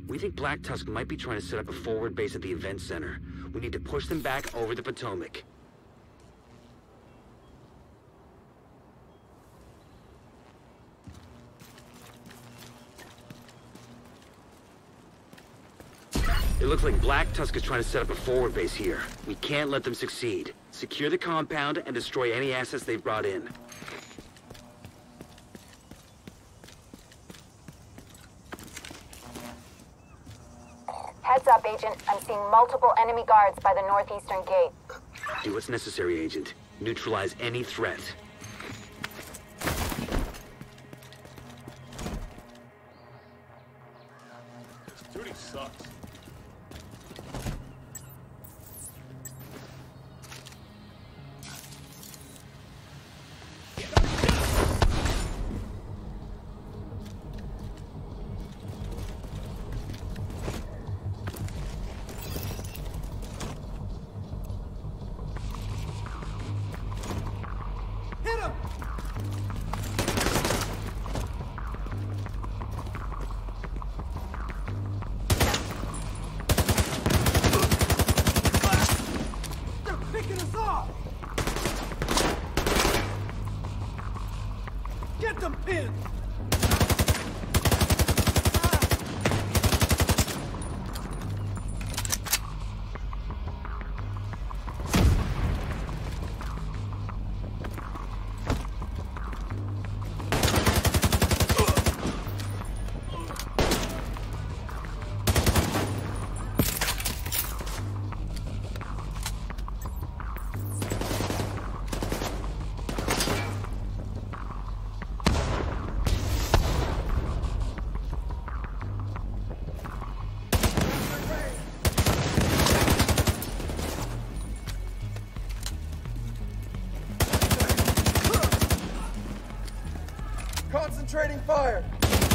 We think Black Tusk might be trying to set up a forward base at the event center. We need to push them back over the Potomac. It looks like Black Tusk is trying to set up a forward base here. We can't let them succeed. Secure the compound and destroy any assets they've brought in. Heads up, Agent. I'm seeing multiple enemy guards by the northeastern gate. Do what's necessary, Agent. Neutralize any threat. This duty sucks. Get them pinned! Concentrating fire!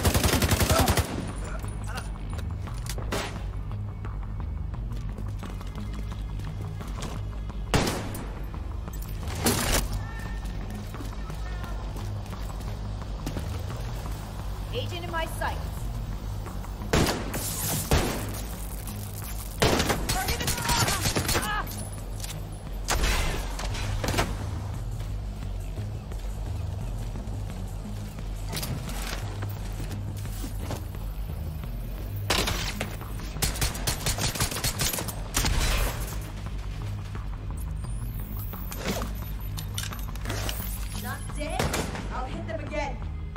Agent in my sights. Not dead? I'll hit them again.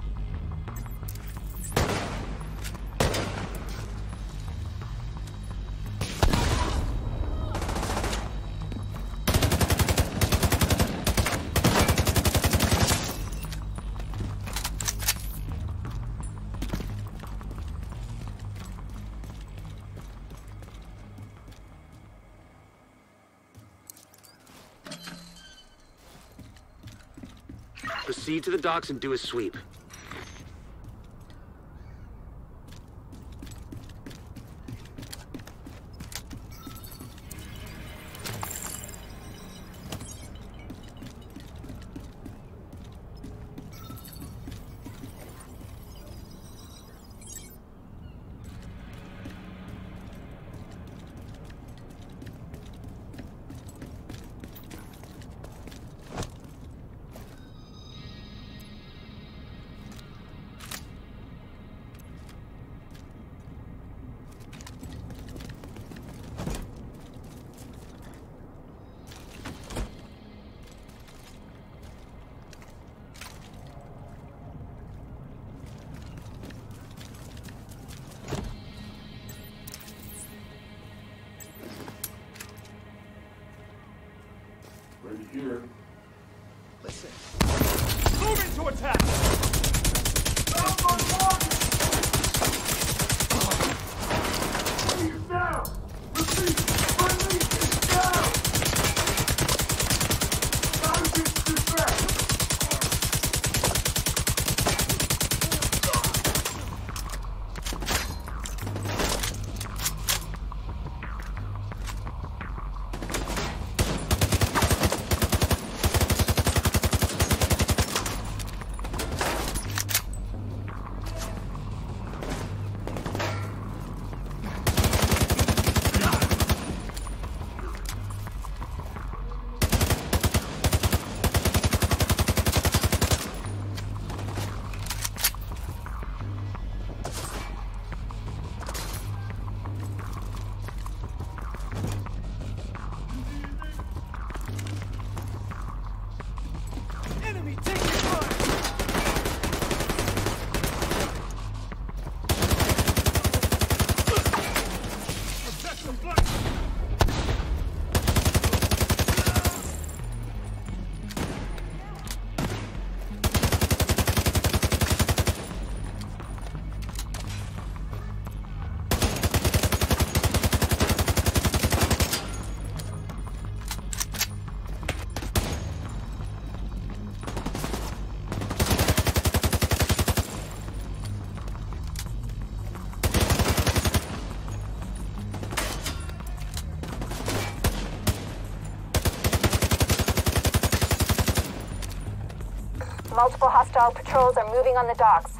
Proceed to the docks and do a sweep. Multiple hostile patrols are moving on the docks.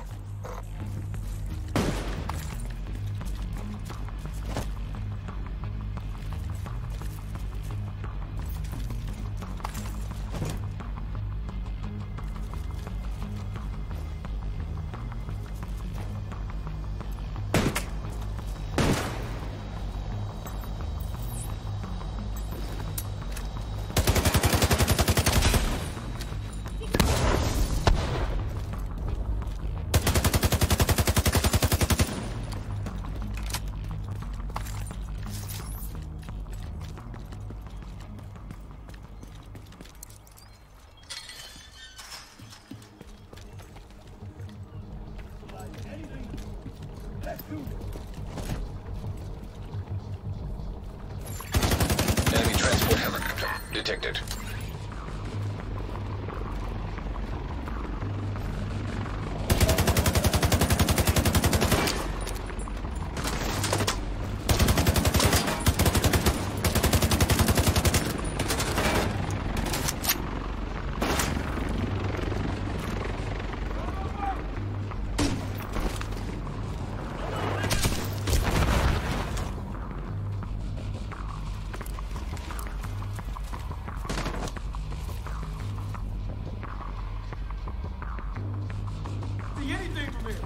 Enemy transport helicopter detected. See anything from here?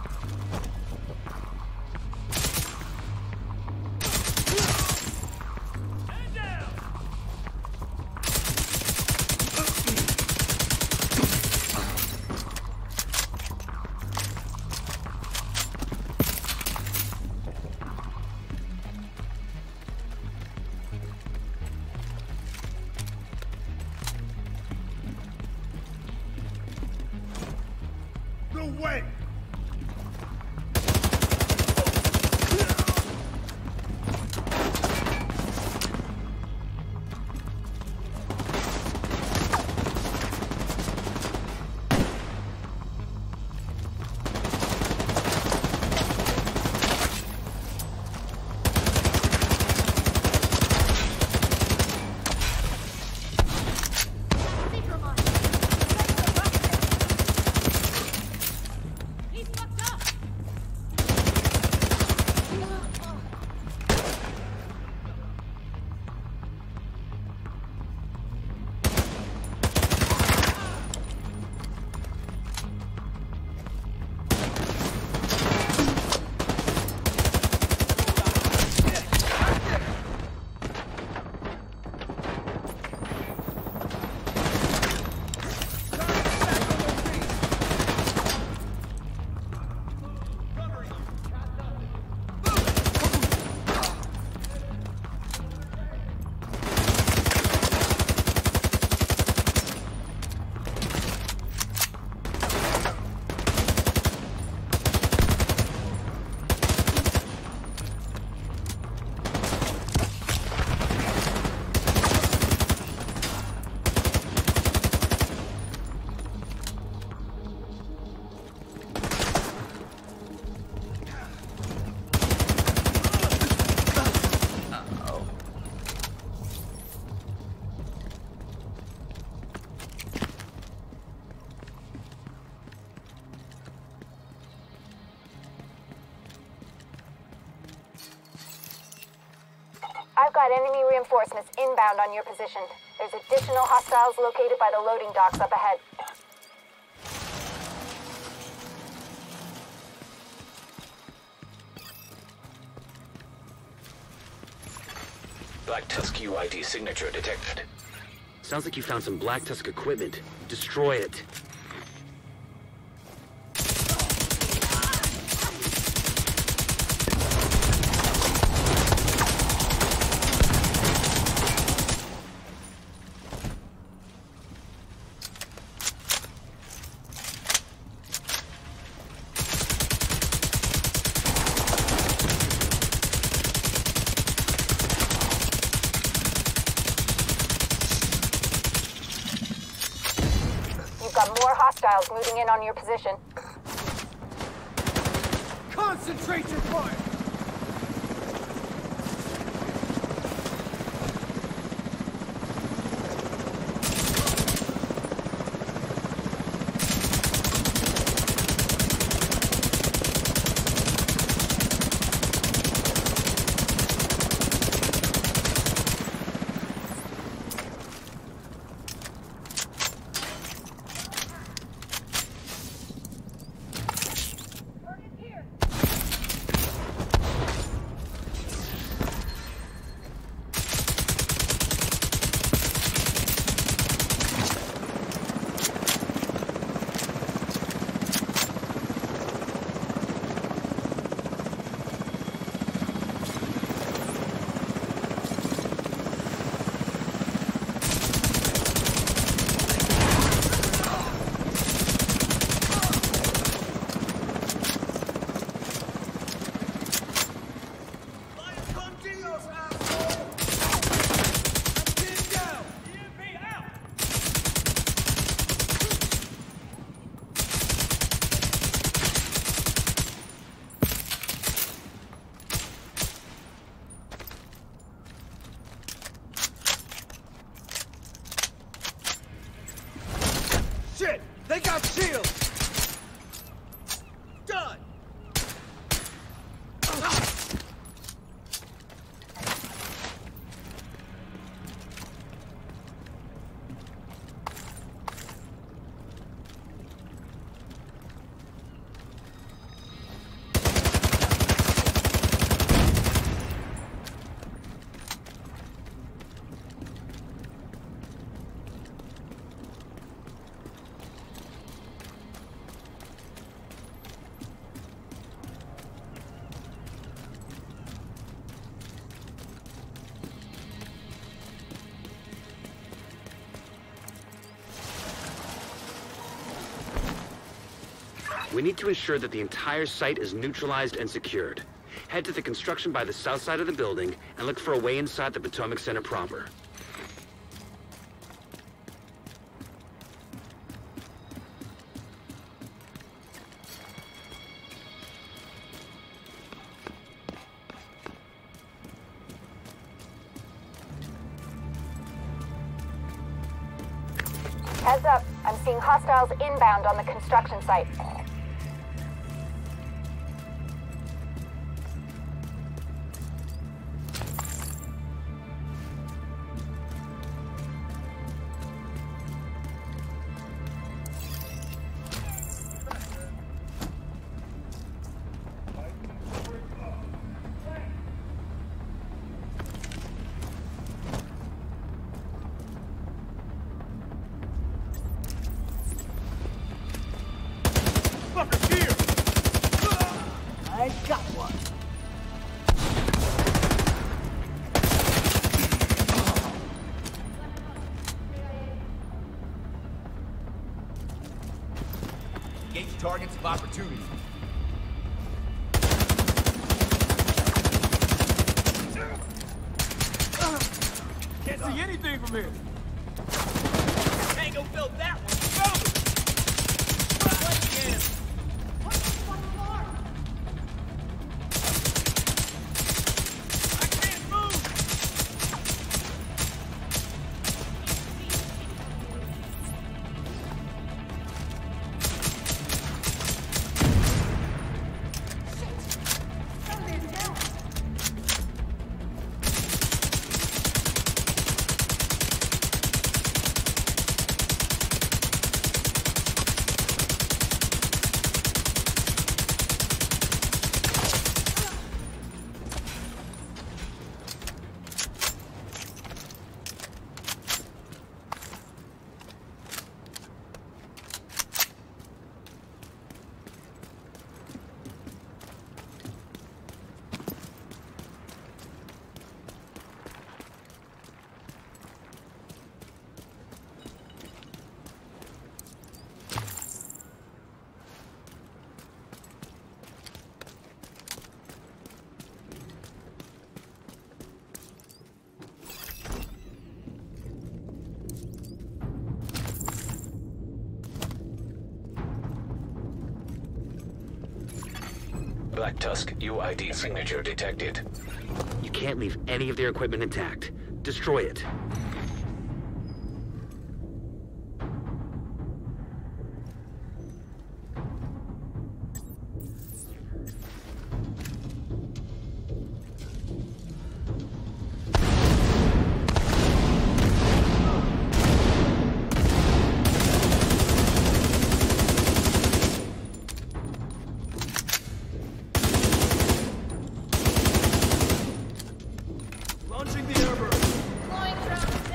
No way! I've got enemy reinforcements inbound on your position. There's additional hostiles located by the loading docks up ahead. Black Tusk UID signature detected. Sounds like you found some Black Tusk equipment. Destroy it. You've got more hostiles moving in on your position. Concentrate your fire! We need to ensure that the entire site is neutralized and secured. Head to the construction by the south side of the building and look for a way inside the Potomac Center proper. Heads up, I'm seeing hostiles inbound on the construction site. Fuckers here! I got one. Engage targets of opportunity. Can't see anything from here. Tango built that one. Black Tusk, UID signature detected. You can't leave any of their equipment intact. Destroy it. Launching the airburst. Flying traffic.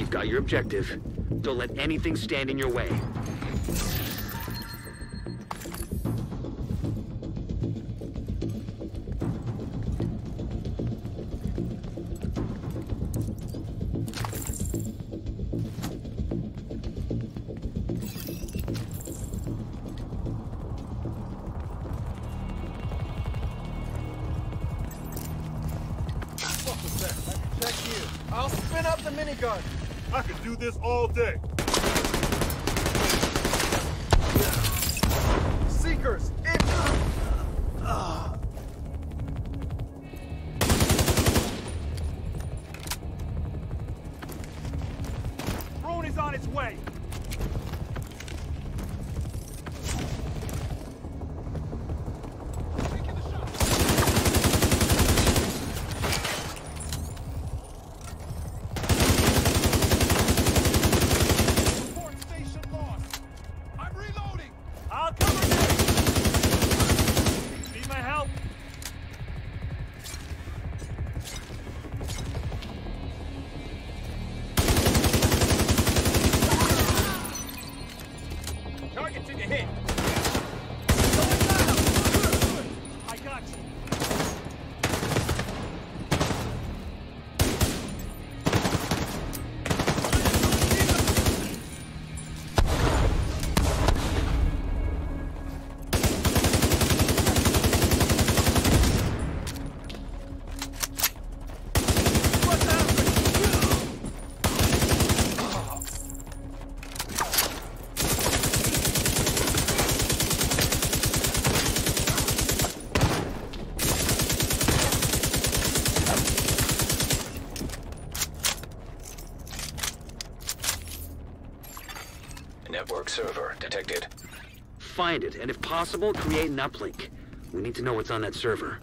You've got your objective. Don't let anything stand in your way. Check here. I'll spin up the minigun. I could do this all day. Seekers, in. Drone is on its way. I'll cover you! Need my help? Target took a hit. I got you. Network server detected. Find it, and if possible, create an uplink. We need to know what's on that server.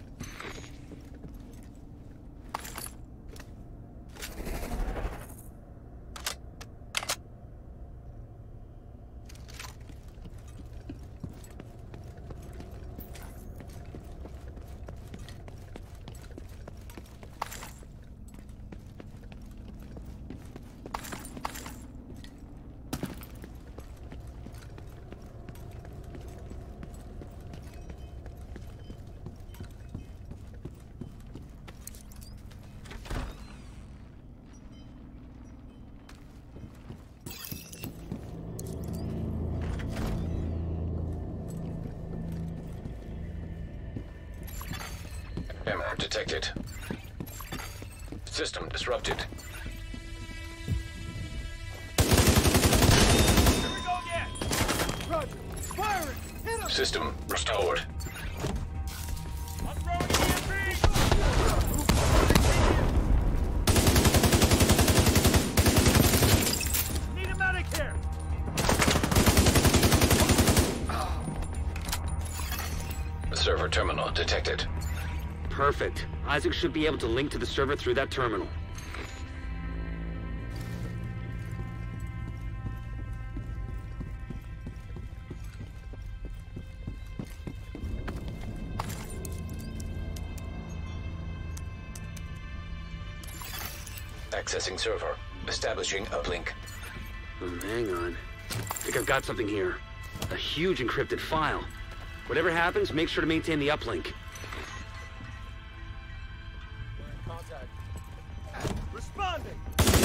Ammo detected. System disrupted. Here we go again. Roger. Firing. Hit him. System restored. I'm throwing EMP. Need a medic here. Server terminal detected. Perfect. Isaac should be able to link to the server through that terminal. Accessing server. Establishing uplink. Hang on. I think I've got something here. A huge encrypted file. Whatever happens, make sure to maintain the uplink. Contact. Responding.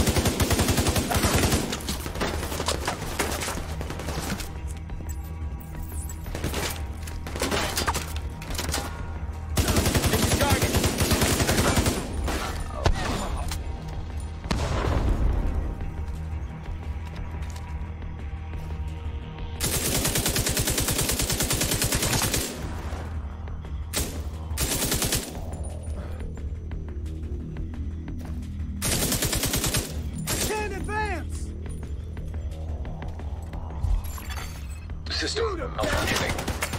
System malfunctioning.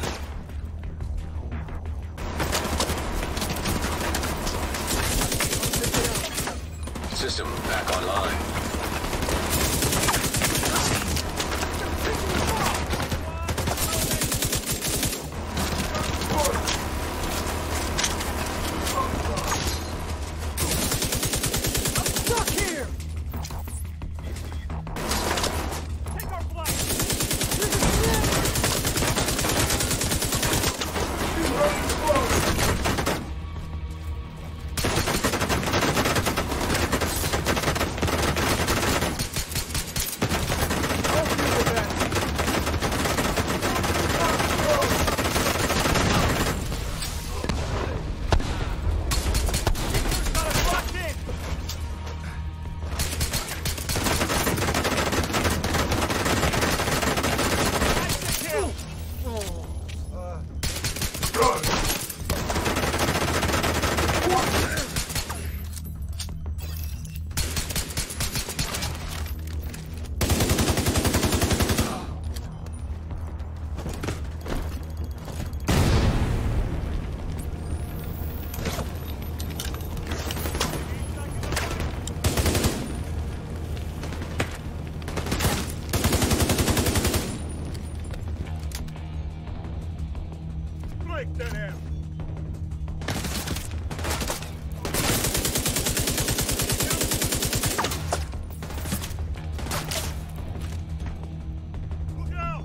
System back online. Stuck here. Take that ammo. Look out!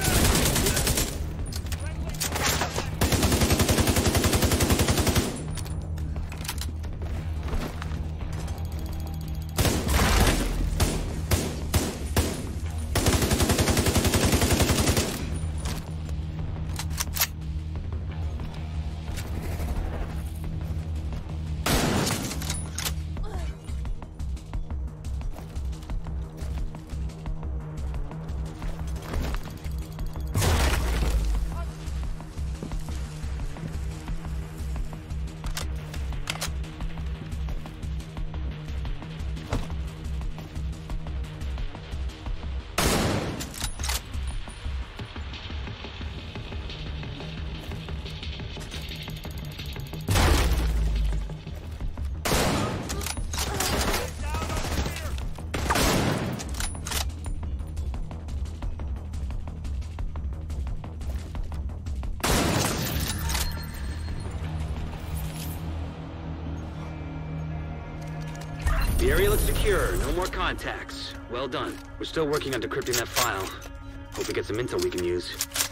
The area looks secure. No more contacts. Well done. We're still working on decrypting that file. Hope we get some intel we can use.